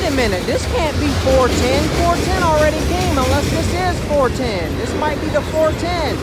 a minute, this can't be 410. 410 already came unless this is 410. This might be the 410.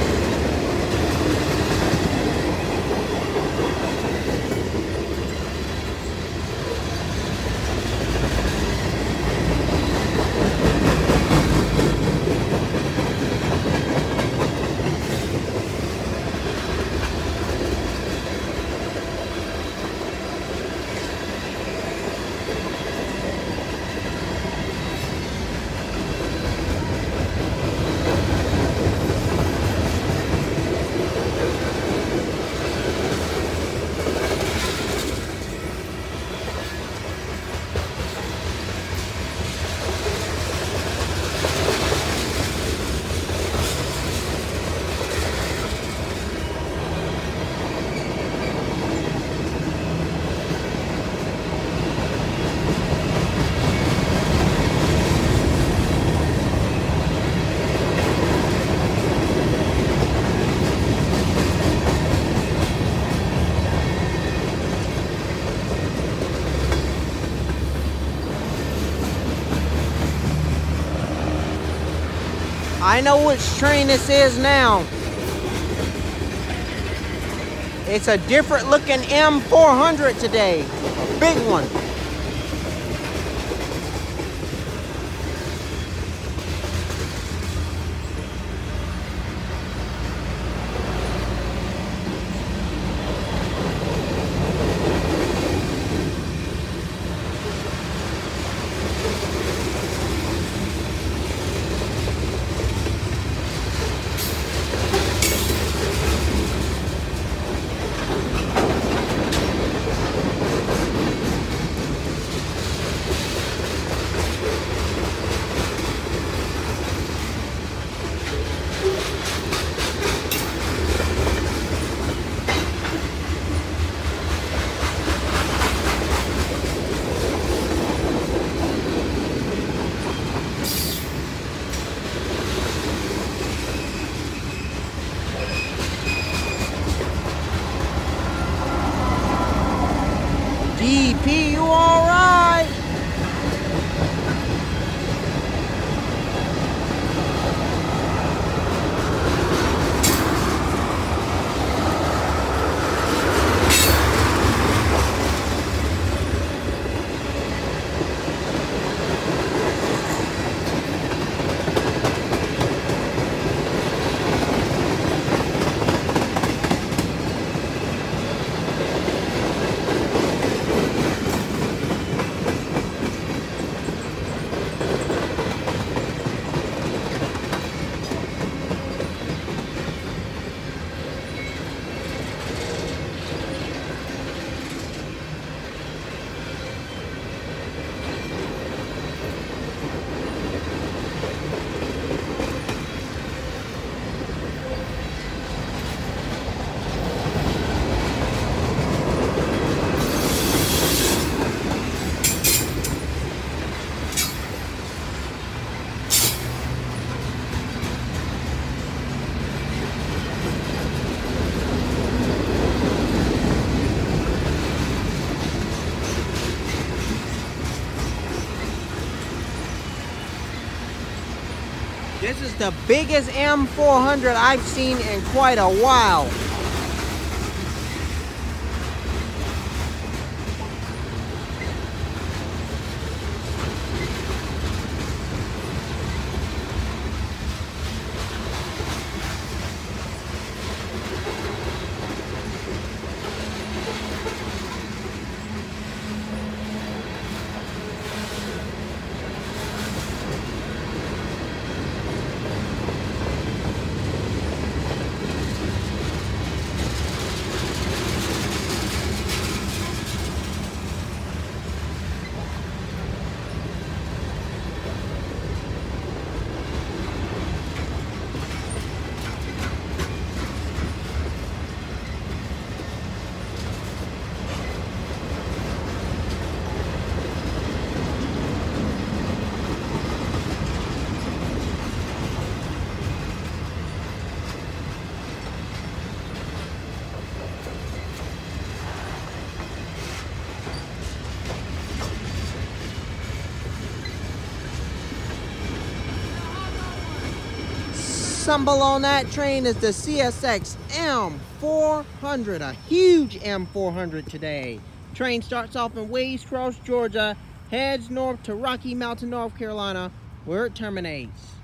I know which train this is now. It's a different looking M400 today, a big one. DPU, all right. This is the biggest M400 I've seen in quite a while. assemble on that train is the CSX M400, a huge M400 today. Train starts off in Wayes Cross, Georgia, heads north to Rocky Mountain, North Carolina, where it terminates.